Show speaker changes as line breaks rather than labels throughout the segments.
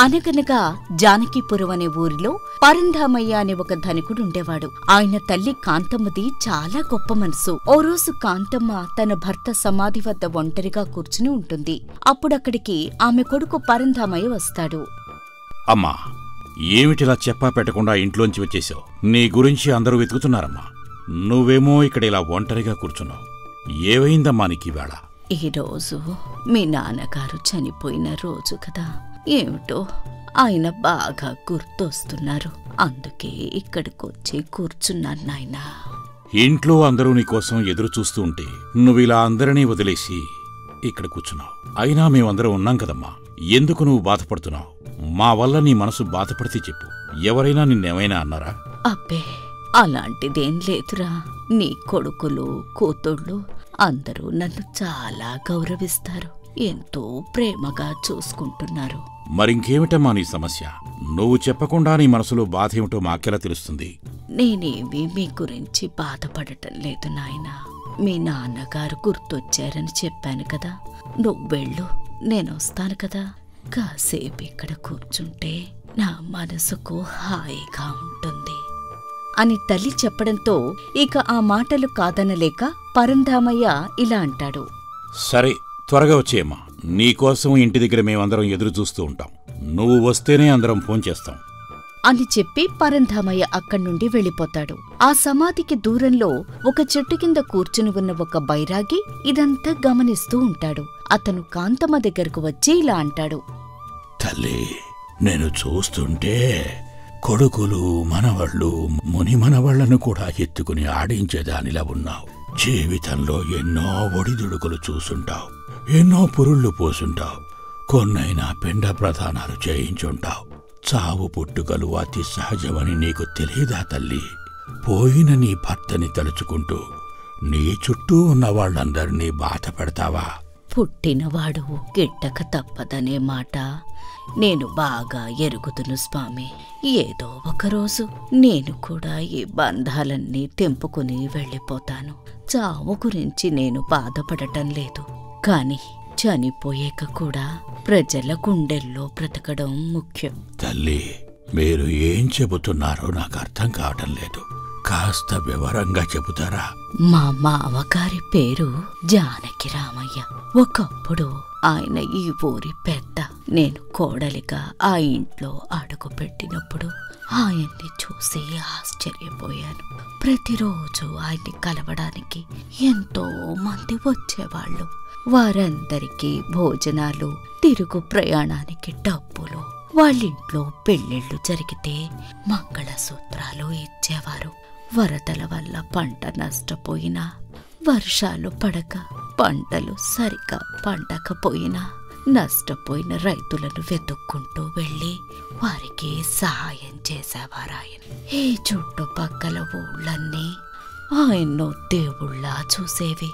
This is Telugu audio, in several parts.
అనగనగా జానకీపురం అనే ఊరిలో పరంధామయ్య అనే ఒక ధనికుడుండేవాడు. ఆయన తల్లి కాంతమ్మది చాలా గొప్ప మనసు. ఓ రోజు కాంతమ్మ తన భర్త సమాధి వద్ద ఒంటరిగా కూర్చుని ఉంటుంది. అప్పుడక్కడికి ఆమె కొడుకు పరంధామయ్య వస్తాడు.
అమ్మా, ఏమిటిలా చెప్పా పెట్టకుండా ఇంట్లోంచి వచ్చేశావు? నీ గురించి అందరూ వెతుకుతున్నారమ్మా. నువ్వేమో ఇక్కడ ఇలా ఒంటరిగా కూర్చున్నావు. ఏవైందమ్మా నీకీవేళ?
ఈరోజు మీ నాన్నగారు చనిపోయిన రోజు కదా, ఏమిటో ఆయన బాగా గుర్తొస్తున్నారు. అందుకే ఇక్కడికొచ్చి కూర్చున్నాను నాయనా.
ఇంట్లో అందరూ నీకోసం ఎదురు చూస్తూ ఉంటే నువ్విలా అందరినీ వదిలేసి ఇక్కడ కూర్చున్నావు. అయినా మేమందరం ఉన్నాం కదమ్మా, ఎందుకు నువ్వు బాధపడుతున్నావు? మా వల్ల నీ మనసు బాధపడితే చెప్పు. ఎవరైనా నిన్నేమైనా అన్నారా?
అబ్బే, అలాంటిదేం లేదురా. నీ కొడుకులు కూతుళ్ళు అందరూ నన్ను చాలా గౌరవిస్తారు, ఎంతో ప్రేమగా చూసుకుంటున్నారు.
మరింకేమిటమ్మా నీ సమస్య? నువ్వు చెప్పకుండా నీ మనసులో బాధ ఏమిటో మాకెలా తెలుస్తుంది?
నేనేమీ మీ గురించి బాధపడటం లేదు నాయనా. మీ నాన్నగారు గుర్తొచ్చారని చెప్పాను కదా, నువ్వు వెళ్ళు, నేనొస్తాను కదా. కాసేపు ఇక్కడ కూర్చుంటే నా మనసుకు హాయిగా ఉంటుంది అని తల్లి చెప్పడంతో ఇక ఆ మాటలు కాదనలేక పరంధామయ్య ఇలా అంటాడు.
సరే, త్వరగా వచ్చేయమ్మా. నీకోసం ఇంటి దగ్గర మేమందరం ఎదురు చూస్తూ ఉంటాం. నువ్వు వస్తేనే అందరం ఫోన్ చేస్తాం
అని చెప్పి పరంధామయ్య అక్కడ్నుండి వెళ్ళిపోతాడు. ఆ సమాధికి దూరంలో ఒక చెట్టు కింద కూర్చుని ఉన్న ఒక బైరాగి ఇదంతా గమనిస్తూ ఉంటాడు. అతను కాంతమ్మ దగ్గరకు వచ్చి ఇలా అంటాడు.
తల్లి, నేను చూస్తుంటే కొడుకులు మనవాళ్ళు ముని మనవాళ్లను కూడా ఎత్తుకుని ఆడించేదానిలా ఉన్నావు. జీవితంలో ఎన్నో ఒడిదుడుకులు చూసుంటావు, ఎన్నో పురుళ్ళు పోసుంటావు, కొన్నైనా పిండ ప్రధానాలు చేయించుంటావు. చావు పుట్టుకలు అతి సహజమని నీకు తెలియదా తల్లి? పోయిన నీ భర్తని తలుచుకుంటూ నీ చుట్టూ ఉన్న వాళ్ళందరినీ బాధ పెడతావా?
పుట్టినవాడు గిట్టక తప్పదనే మాట నేను బాగా ఎరుగుతును స్వామి. ఏదో ఒకరోజు నేను కూడా ఈ బంధాలన్నీ తెంపుకుని వెళ్ళిపోతాను. చావు గురించి నేను బాధపడటం లేదు, కాని చనిపోయాక కూడా ప్రజల గుండెల్లో బ్రతకడం ముఖ్యం.
తల్లి, మీరు ఏం చెబుతున్నారో నాకు అర్థం కావటం లేదు. కాస్త వివరంగా చెబుతారా?
మా మామగారి పేరు జానకి రామయ్య. ఒకప్పుడు ఆయన ఈ ఊరి పెద్ద. నేను కోడలిగా ఆ ఇంట్లో అడుగు పెట్టినప్పుడు ఆయన్ని చూసి ఆశ్చర్యపోయాను. ప్రతిరోజు ఆయన్ని కలవడానికి ఎంతో మంది వచ్చేవాళ్ళు. వారందరికీ భోజనాలు, తిరుగు ప్రయాణానికి డబ్బులు, వాళ్ళింట్లో పెళ్ళిళ్ళు జరిగితే మంగళసూత్రాలు ఇచ్చేవారు. వరదల వల్ల పంట నష్టపోయినా, వర్షాలు పడక పంటలు సరిగా పండకపోయినా నష్టపోయిన రైతులను వెతుక్కుంటూ వెళ్ళి వారికి సహాయం చేసేవారాయన. ఈ చుట్టుపక్కల ఊళ్ళన్నీ ఆయన్నో దేవుళ్ళా చూసేవి.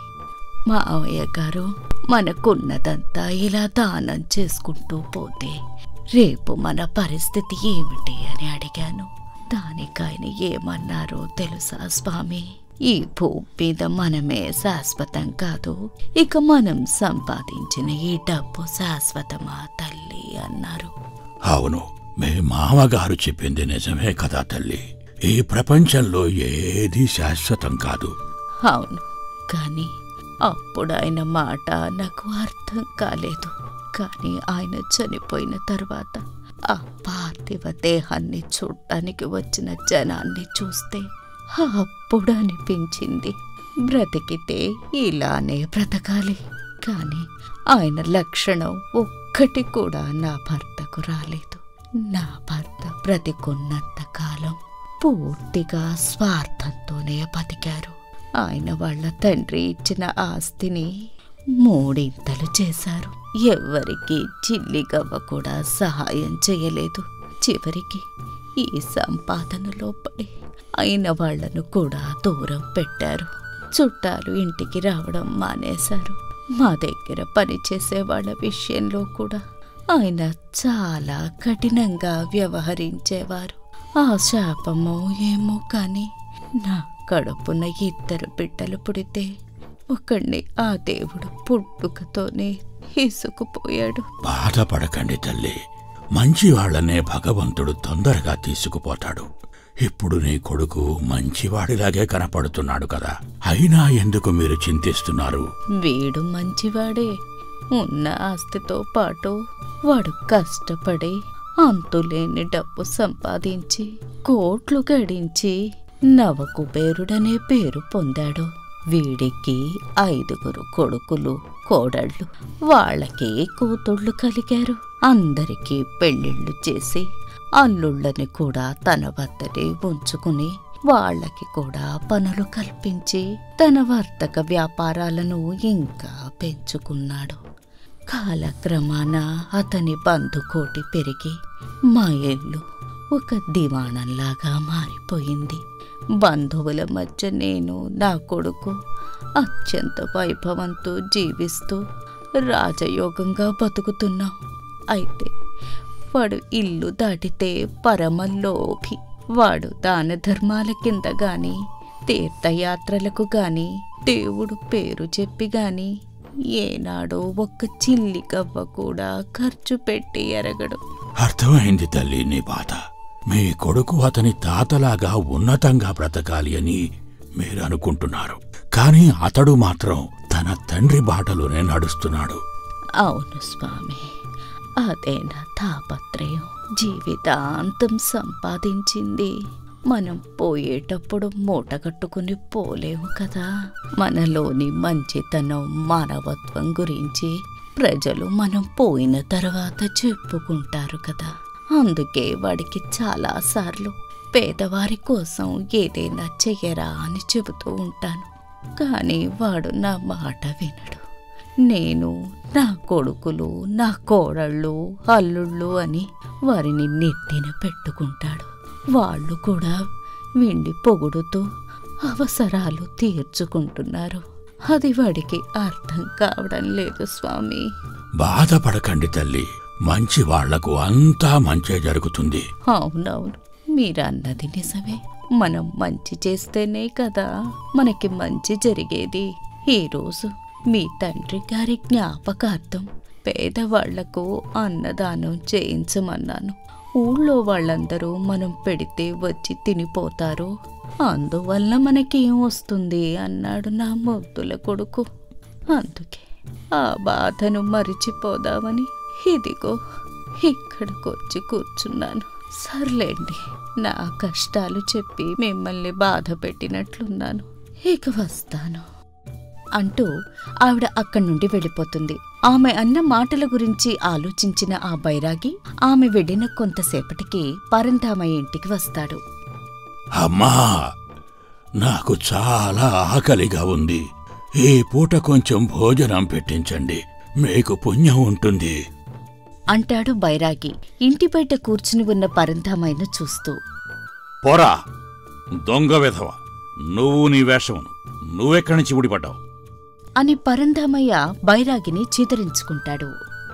మావయ్య గారు, మనకున్నదంతా ఇలా దానం చేసుకుంటూ పోతే రేపు మన పరిస్థితి ఏమిటి అని అడిగాను. దానికాయన ఏమన్నారో తెలుసా స్వామి? ఈ భూమి మీద మనమే శాశ్వతం కాదు, ఇక మనం సంపాదించిన ఈ డబ్బు శాశ్వతమా తల్లి అన్నారు.
అవును, మీ మామగారు చెప్పింది నిజమే కదా తల్లి. ఈ ప్రపంచంలో ఏది శాశ్వతం కాదు.
అవును, కాని అప్పుడు ఆయన మాట నాకు అర్థం కాలేదు. కాని ఆయన చనిపోయిన తర్వాత ఆ పార్థివ దేహాన్ని చూడటానికి వచ్చిన జనాన్ని చూస్తే అప్పుడు అనిపించింది, బ్రతికితే ఇలానే బ్రతకాలి. కాని ఆయన లక్షణం ఒక్కటి కూడా నా భర్తకు రాలేదు. నా భర్త బ్రతికున్నంత కాలం పూర్తిగా స్వార్థంతోనే బతికారు. ఆయన వాళ్ళ తండ్రి ఇచ్చిన ఆస్తిని మూడింతలు చేశారు. ఎవ్వరికి చిల్లిగవ్వ కూడా సహాయం చేయలేదు. చివరికి ఈ సంపాదనలో పడి అయిన వాళ్లను కూడా దూరం పెట్టారు. చుట్టాలు ఇంటికి రావడం మానేశారు. మా దగ్గర పనిచేసే వాళ్ళ విషయంలో కూడా ఆయన చాలా కఠినంగా వ్యవహరించేవారు. ఆ శాపమో ఏమో కాని నా కడుపున 2 బిడ్డలు పుడితే ఒకణ్ణి ఆ దేవుడు పుట్టుకతోనే ఇసుకుపోయాడు.
బాధపడకండి తల్లి, మంచివాళ్లనే భగవంతుడు తొందరగా తీసుకుపోతాడు. ఇప్పుడు నీ కొడుకు మంచివాడిలాగే కనపడుతున్నాడు కదా, అయినా ఎందుకు మీరు చింతిస్తున్నారు?
వీడు మంచివాడే. ఉన్న ఆస్తితో పాటు వాడు కష్టపడి అంతులేని డబ్బు సంపాదించి కోట్లు గడించి నవకుబేరుడనే పేరు పొందాడు. వీడికి 5 కొడుకులు కోడళ్ళు, వాళ్ళకి కూతుళ్ళు కలిగారు. అందరికీ పెళ్ళిళ్ళు చేసి అల్లుళ్ళని కూడా తన వద్దనే ఉంచుకుని వాళ్ళకి కూడా పనులు కల్పించి తన వర్తక వ్యాపారాలను ఇంకా పెంచుకున్నాడు. కాలక్రమాన అతని బంధుకోటి పెరిగి మా ఇల్లు ఒక దివాణంలాగా మారిపోయింది. బంధువుల మధ్య నేను, నా కొడుకు అత్యంత వైభవంతో జీవిస్తూ రాజయోగంగా బతుకుతున్నాం. అయితే వాడు ఇల్లు దాటితే పరమలోభి. వాడు దాన ధర్మాల కింద గాని తీర్థయాత్రలకు గాని దేవుడు పేరు చెప్పి గాని ఏనాడో ఒక్క చిల్లి గవ్వ కూడా ఖర్చు పెట్టి ఎరగడు.
అర్థమైంది తల్లి నీ బాధ. మీ కొడుకు అతని తాతలాగా ఉన్నతంగా బ్రతకాలి అని మీరు అనుకుంటున్నారు, కానీ అతడు మాత్రం తన తండ్రి బాటలోనే నడుస్తున్నాడు.
అవును స్వామి, అదే నా తాపత్రయం. జీవితాంతం సంపాదించింది మనం పోయేటప్పుడు మూట కట్టుకుని పోలేము కదా. మనలోని మంచితనం, మానవత్వం గురించి ప్రజలు మనం పోయిన తర్వాత చెప్పుకుంటారు కదా. అందుకే వాడికి చాలాసార్లు పేదవారి కోసం ఏదైనా చెయ్యరా అని చెబుతూ ఉంటాను. కానీ వాడు నా మాట వినడు. నేను, నా కొడుకులు, నా కోడళ్ళు, అల్లుళ్ళు అని వారిని నెత్తిన పెట్టుకుంటాడు. వాళ్ళు కూడా వీణ్ణి పొగుడుతూ అవసరాలు తీర్చుకుంటున్నారు. అది వాడికి అర్థం కావడం లేదు స్వామి.
బాధపడకండి తల్లి, మంచి వాళ్లకు అంతా మంచే జరుగుతుంది.
అవునవును, మీరన్నది నిజమే. మనం మంచి చేస్తేనే కదా మనకి మంచి జరిగేది. ఈరోజు మీ తండ్రి గారి జ్ఞాపకార్థం పేదవాళ్లకు అన్నదానం చేయించమన్నాను. ఊళ్ళో వాళ్ళందరూ మనం పెడితే వచ్చి తినిపోతారు, అందువల్ల మనకేం వస్తుంది అన్నాడు నా ముద్దుల కొడుకు. అందుకే ఆ బాధను మరిచిపోదామని ఇదిగో ఇక్కడికొచ్చి కూర్చున్నాను. సర్లేండి, నా కష్టాలు చెప్పి మిమ్మల్ని బాధ పెట్టినట్లున్నాను, ఇక వస్తాను అంటూ ఆవిడ అక్కడి నుండి వెళ్ళిపోతుంది. ఆమె అన్న మాటల గురించి ఆలోచించిన ఆ బైరాగి ఆమె వెళ్ళిన కొంతసేపటికి పరంధామయ్య ఇంటికి వస్తాడు.
అమ్మా, నాకు చాలా ఆకలిగా ఉంది. ఈ పూట కొంచెం భోజనం పెట్టించండి, మీకు పుణ్యం ఉంటుంది
అంటాడు బైరాగి ఇంటి బయట కూర్చుని ఉన్న పరంధామయ్యను చూస్తూ.
పోరా దొంగ విధవ, నువ్వు నీ వేషమును, నువ్వెక్కడి నుంచి ఊడిపడ్డావు
అని పరంధామయ్య బైరాగిని చీదరించుకుంటాడు.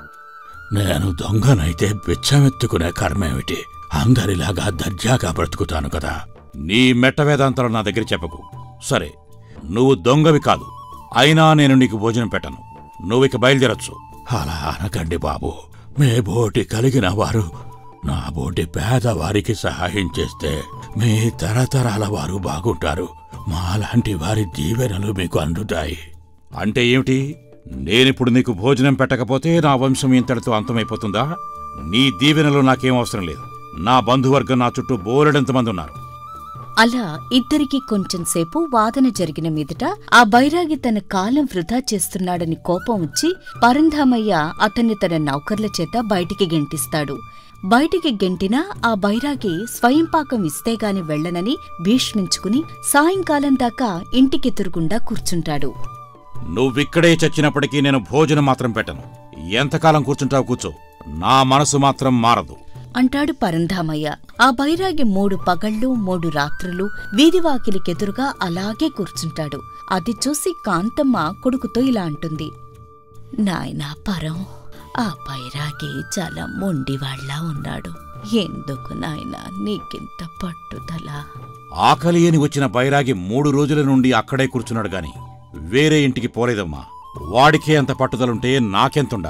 నేను దొంగనైతే బిచ్చమెత్తుకునే కర్మేమిటి? అందరిలాగా దర్జాగా బ్రతుకుతాను కదా. నీ మెట్ట వేదాంతాలు నా దగ్గర చెప్పకు. సరే, నువ్వు దొంగవి కాదు, అయినా నేను నీకు భోజనం పెట్టను. నువ్విక బయలుదేరచ్చు. అలా అనకండి బాబు. మే బోటి కలిగిన వారు నా బోటి పేదవారికి సహాయం చేస్తే మీ తరతరాల వారు బాగుంటారు. మాలాంటి వారి దీవెనలు మీకు అందుతాయి. అంటే ఏమిటి? నేనిప్పుడు నీకు భోజనం పెట్టకపోతే నా వంశం ఇంతటితో అంతమైపోతుందా? నీ దీవెనలు నాకేం అవసరం లేదు. నా బంధువర్గం నా చుట్టూ బోలెడంతమంది ఉన్నారు.
అలా ఇద్దరికీ కొంచెంసేపు వాదన జరిగిన మీదట ఆ బైరాగి తన కాలం వృధా చేస్తున్నాడని కోపం వచ్చి పరంధామయ్య అతన్ని తన నౌకర్ల చేత బయటికి గెంటిస్తాడు. బయటికి గెంటినా ఆ బైరాగి స్వయంపాకం ఇస్తేగాని వెళ్లనని భీష్మించుకుని సాయంకాలం దాకా ఇంటికెదురుగుండా కూర్చుంటాడు.
నువ్విక్కడే చచ్చినప్పటికీ నేను భోజనం మాత్రం పెట్టను. ఎంతకాలం కూర్చుంటావు కూర్చో, నా మనసు మాత్రం మారదు
అంటాడు పరంధామయ్య. ఆ బైరాగి 3 పగళ్ళు 3 రాత్రులు వీధివాకిలికెదురుగా అలాగే కూర్చుంటాడు. అది చూసి కాంతమ్మ కొడుకుతో ఇలా అంటుంది. నాయనా పరం, ఆ బైరాగి చాలా మొండివాళ్లా ఉన్నాడు. ఎందుకు నాయనా నీకింత పట్టుదల?
ఆకలి అని వచ్చిన బైరాగి 3 రోజుల నుండి అక్కడే కూర్చున్నాడు గాని వేరే ఇంటికి పోలేదమ్మా. వాడికే అంత పట్టుదలుంటే నాకెంతుండాలి?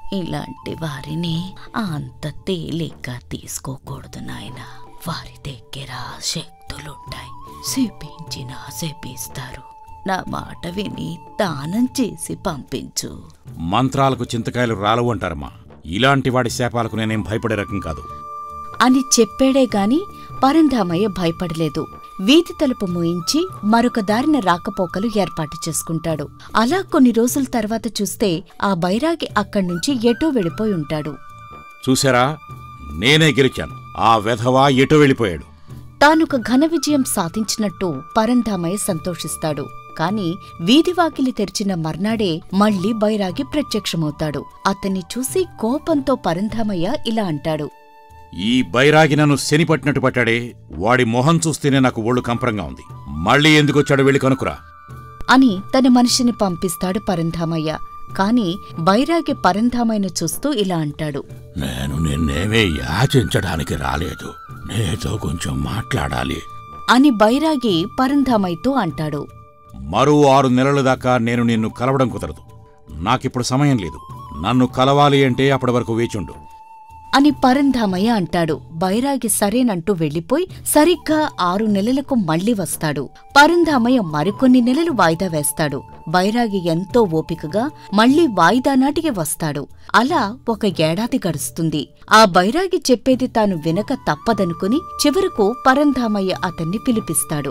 ఇలాంటి వారిని అంత తేలిగ్గా తీసుకోకూడదు నాయనా. వారి దగ్గర శక్తులుంటాయి, శపించినా శపిస్తారు. నా మాట విని దానం చేసి పంపించు.
మంత్రాలకు చింతకాయలు రాలవు అంటారమ్మా. ఇలాంటి వాడి శాపాలకు నేనేం భయపడే రకం కాదు
అని చెప్పాడే గాని పరంధామయ్య భయపడలేదు. వీధి తలుపు మూయించి మరొక దారిన రాకపోకలు ఏర్పాటు చేసుకుంటాడు. అలా కొన్ని రోజుల తర్వాత చూస్తే ఆ బైరాగి అక్కడ్నుంచి ఎటో వెళ్ళిపోయి ఉంటాడు.
చూశారా, నేనే గెలిచాను. ఆ వెధవా ఎటో వెళ్ళిపోయాడు.
తానొక ఘన విజయం సాధించినట్టు పరంధామయ్య సంతోషిస్తాడు. కాని వీధివాకిలి తెరిచిన మర్నాడే మళ్లీ బైరాగి ప్రత్యక్షమవుతాడు. అతన్ని చూసి కోపంతో పరంధామయ్య ఇలా అంటాడు.
ఈ బైరాగి నన్ను శని పట్టినట్టు పట్టాడే, వాడి మొహం చూస్తేనే నాకు ఒళ్ళు కంపరంగా ఉంది. మళ్ళీ ఎందుకొచ్చాడు వెళ్ళి కనుకురా
అని తన మనిషిని పంపిస్తాడు పరంధామయ్య. కాని బైరాగి పరంధామయ్యను చూస్తూ ఇలా అంటాడు.
నేను నిన్నేమీ యాచించడానికి రాలేదు, నీతో కొంచెం మాట్లాడాలి
అని బైరాగి పరంధామయ్యతో అంటాడు.
మరో 6 నెలల దాకా నేను నిన్ను కలవడం కుదరదు. నాకిప్పుడు సమయం లేదు. నన్ను కలవాలి అంటే అప్పటి వరకు వేచుండు
అని పరంధామయ్య అంటాడు. బైరాగి సరేనంటూ వెళ్లిపోయి సరిగ్గా 6 నెలలకు మళ్లీ వస్తాడు. పరంధామయ్య మరికొన్ని నెలలు వాయిదా వేస్తాడు. బైరాగి ఎంతో ఓపికగా మళ్లీ వాయిదా నాటికి వస్తాడు. అలా 1 ఏడాది గడుస్తుంది. ఆ బైరాగి చెప్పేది తాను వినక తప్పదనుకుని చివరకు పరంధామయ్య అతన్ని పిలిపిస్తాడు.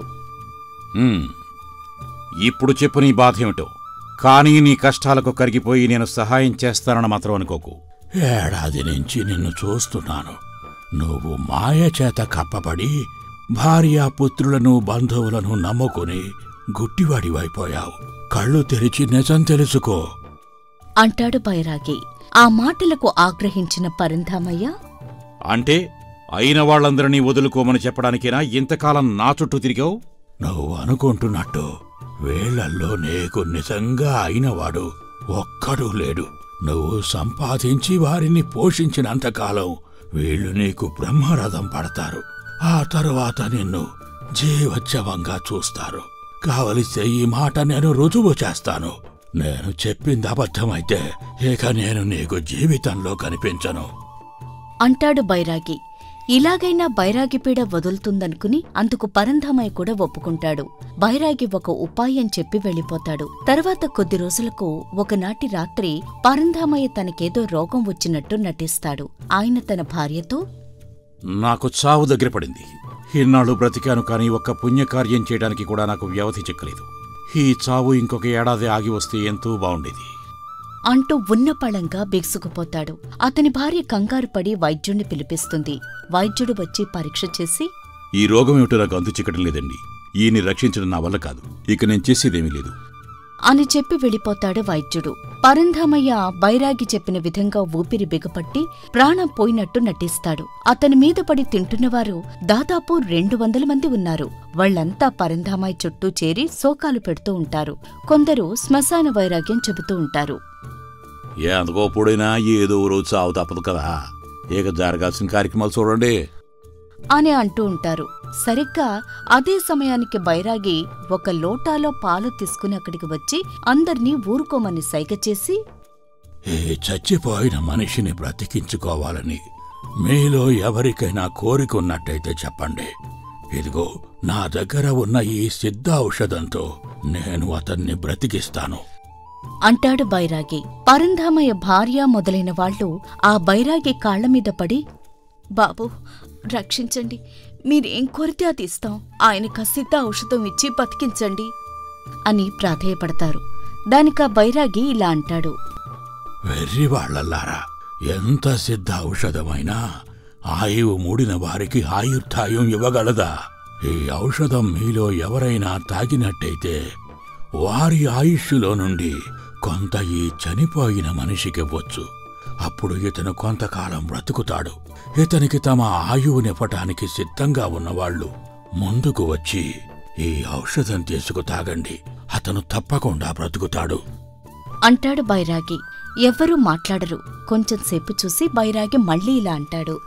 ఇప్పుడు చెప్పు నీ బాధేమిటో. కానీ నీ కష్టాలకు కరిగిపోయి నేను సహాయం చేస్తానని మాత్రం అనుకోకు. ఏడాది నుంచి నిన్ను చూస్తున్నాను. నువ్వు మాయచేత కప్పబడి భార్యాపుత్రులను బంధువులను నమ్ముకుని గుడ్డివాడివైపోయావు. కళ్ళు తెరిచి నిజం తెలుసుకో
అంటాడు బైరాగి. ఆ మాటలకు ఆగ్రహించిన పరంధామయ్య,
అంటే అయిన వాళ్లందరినీ వదులుకోమని చెప్పడానికేనా ఇంతకాలం నా చుట్టూ తిరిగావు? నువ్వు అనుకుంటున్నట్టు వీళ్లల్లో నీకు నిజంగా అయినవాడు ఒక్కడూ లేడు. నువ్వు సంపాదించి వారిని పోషించినంతకాలం వీళ్లు నీకు బ్రహ్మరథం పడతారు. ఆ తరువాత నిన్ను జీవోత్సవంగా చూస్తారు. కావలిస్తే ఈ మాట నేను రుజువు చేస్తాను. నేను చెప్పింది అబద్ధమైతే ఇక నేను నీకు జీవితంలో కనిపించను
అంటాడు బైరాగి. ఇలాగైనా బైరాగి పీడ వదులుతుందనుకుని అందుకు పరంధామయ్య కూడా ఒప్పుకుంటాడు. బైరాగి ఒక ఉపాయం చెప్పి వెళ్ళిపోతాడు. తర్వాత కొద్ది రోజులకు ఒకనాటి రాత్రి పరంధామయ్య తనకేదో రోగం వచ్చినట్టు నటిస్తాడు. ఆయన తన భార్యతో,
నాకు చావు దగ్గర పడింది. ఇన్నాళ్ళు బ్రతికాను, కానీ ఒక్క పుణ్యకార్యం చేయడానికి కూడా నాకు వ్యవధి చిక్కలేదు. ఈ చావు ఇంకొక ఏడాది ఆగి వస్తే ఎంతో బావుండేది
అంటూ ఉన్నపళంగా బిగుసుకుపోతాడు. అతని భార్య కంగారు పడి వైద్యుణ్ణి పిలిపిస్తుంది. వైద్యుడు వచ్చి పరీక్ష చేసి,
ఈ రోగం ఏమిటో నాకు అంతు చిక్కడం లేదండి. ఈయన్ని రక్షించడం నా వల్ల కాదు. ఇక నేను చేసేదేమీ లేదు
అని చెప్పి వెళ్ళిపోతాడు వైద్యుడు. పరంధామయ్య బైరాగి చెప్పిన విధంగా ఊపిరి బిగపట్టి ప్రాణం పోయినట్టు నటిస్తాడు. అతని మీద పడి తింటున్నవారు దాదాపు 200 మంది ఉన్నారు. వాళ్లంతా పరంధామయ్య చుట్టూ చేరి శోకాలు పెడుతూ ఉంటారు. కొందరు శ్మశాన వైరాగ్యం చెబుతూ ఉంటారు.
ఎందుకోప్పుడైనా ఏదో రోజు చావు తప్పదు కదా, ఇక జరగాల్సిన కార్యక్రమాలు చూడండి
అని అంటూ ఉంటారు. సరిగ్గా అదే సమయానికి బైరాగి ఒక లోటాలో పాలు తీసుకుని అక్కడికి వచ్చి అందర్నీ ఊరుకోమని సైగ చేసి,
ఈ చచ్చిపోయిన మనిషిని బ్రతికించుకోవాలని మీలో ఎవరికైనా కోరికున్నట్టయితే చెప్పండి. ఇదిగో నా దగ్గర ఉన్న ఈ సిద్ధ ఔషధంతో నేను అతన్ని బ్రతికిస్తాను
అంటాడు బైరాగి. పరంధామయ్య భార్య మొదలైన వాళ్లు ఆ బైరాగి కాళ్లమీద పడి, బాబూ రక్షించండి, మీరేం కోరితే అది ఇస్తాం, ఆయనకా సిద్ధ ఔషధం ఇచ్చి బతికించండి అని ప్రాధేయపడతారు. దానికా బైరాగి ఇలా అంటాడు.
వెర్రివాళ్లలారా, ఎంత సిద్ధ ఔషధమైనా ఆయువు మూడిన వారికి ఆయుర్దాయం ఇవ్వగలదా? ఈ ఔషధం మీలో ఎవరైనా తాగినట్టయితే వారి ఆయుష్లో నుండి కొంత ఈ చనిపోయిన మనిషికివ్వచ్చు. అప్పుడు ఇతను కొంతకాలం బ్రతుకుతాడు. ఇతనికి తమ ఆయువునివ్వటానికి సిద్ధంగా ఉన్నవాళ్లు ముందుకు వచ్చి ఈ ఔషధం తీసుకు తాగండి, అతను తప్పకుండా బ్రతుకుతాడు
అంటాడు బైరాగి. ఎవ్వరూ మాట్లాడరు. కొంచెంసేపు చూసి బైరాగి మళ్లీ ఇలా అంటాడు.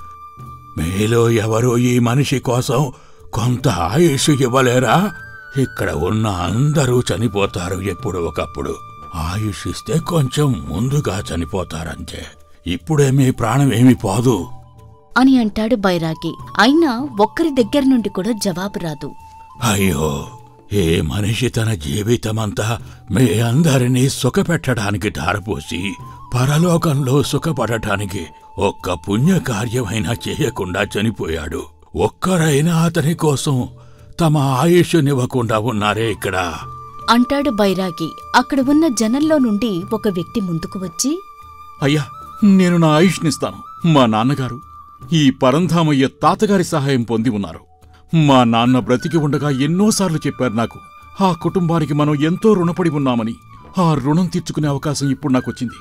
మీలో ఎవరూ ఈ మనిషి కోసం కొంత ఆయుష్ ఇవ్వలేరా? ఇక్కడ ఉన్న అందరూ చనిపోతారు ఎప్పుడు ఒకప్పుడు. ఆయుష్ ఇస్తే కొంచెం ముందుగా చనిపోతారంతే. ఇప్పుడే మీ ప్రాణం ఏమీ పోదు
అని అంటాడు బైరాగి. అయినా ఒక్కరి దగ్గర నుండి కూడా జవాబు రాదు.
అయ్యో, ఏ మనిషి తన జీవితమంతా మీ అందరినీ సుఖపెట్టడానికి ధారపోసి పరలోకంలో సుఖపడటానికి ఒక్క పుణ్యకార్యమైనా చేయకుండా చనిపోయాడు. ఒక్కరైనా అతని కోసం తమ ఆయుష్నివ్వకుండా ఉన్నారే ఇక్కడ
అంటాడు బైరాగి. అక్కడ ఉన్న జనంలో నుండి ఒక వ్యక్తి ముందుకు వచ్చి,
అయ్యా, నేను నా ఆయుష్నిస్తాను. మా నాన్నగారు ఈ పరంధామయ్య తాతగారి సహాయం పొంది ఉన్నారు. మా నాన్న బ్రతికి ఉండగా ఎన్నోసార్లు చెప్పారు నాకు, ఆ కుటుంబానికి మనం ఎంతో రుణపడి ఉన్నామని. ఆ రుణం తీర్చుకునే అవకాశం ఇప్పుడు నాకొచ్చింది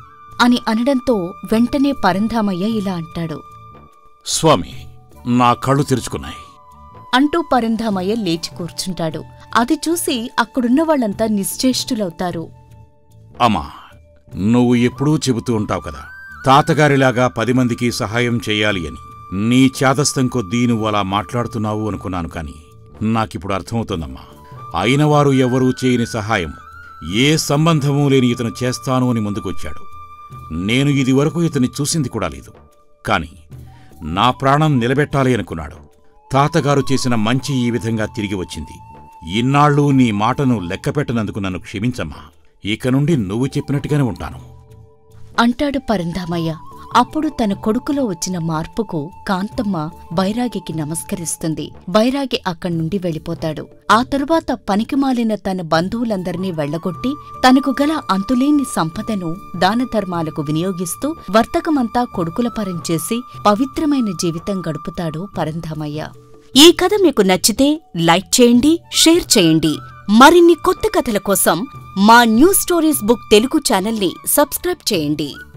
అని అనడంతో వెంటనే పరంధామయ్య ఇలా అంటాడు.
స్వామి, నా కళ్ళు తెరుచుకున్నాయి
అంటూ పరంధామయ్య లేచి కూర్చుంటాడు. అది చూసి అక్కడున్న వాళ్ళంతా నిశ్చేష్టులవుతారు.
అమ్మా, నువ్వు ఎప్పుడూ చెబుతూ ఉంటావు కదా, తాతగారిలాగా 10 మందికి సహాయం చెయ్యాలి అని. నీ చాదస్తం కొద్దీ నువ్వు అలా మాట్లాడుతున్నావు అనుకున్నాను, కాని నాకిప్పుడు అర్థమవుతోందమ్మా. అయినవారు ఎవరూ చేయని సహాయం ఏ సంబంధమూ లేని ఇతను చేస్తాను అని ముందుకొచ్చాడు. నేను ఇదివరకు ఇతన్ని చూసింది కూడా లేదు, కాని నా ప్రాణం నిలబెట్టాలి అనుకున్నాడు. తాతగారు చేసిన మంచి ఈ విధంగా తిరిగి వచ్చింది. ఇన్నాళ్ళు నీ మాటను లెక్కపెట్టనందుకు నన్ను క్షమించమ్మా. ఇక నుండి నువ్వు చెప్పినట్టుగానే ఉంటాను
అంటాడు పరంధామయ్య. అప్పుడు తన కొడుకులో వచ్చిన మార్పుకు కాంతమ్మ బైరాగికి నమస్కరిస్తుంది. బైరాగి అక్కడి నుండి వెళ్ళిపోతాడు. ఆ తరువాత పనికిమాలిన తన బంధువులందరినీ వెళ్లగొట్టి తనకు గల అంతులేని సంపదను దానధర్మాలకు వినియోగిస్తూ వర్తకమంతా కొడుకుల పరం చేసి పవిత్రమైన జీవితం గడుపుతాడు పరంధామయ్య. ఈ కథ మీకు నచ్చితే లైక్ చేయండి, షేర్ చేయండి. మరిన్ని కొత్త కథల కోసం మా న్యూ స్టోరీస్ బుక్ తెలుగు ఛానల్ని సబ్స్క్రైబ్ చేయండి.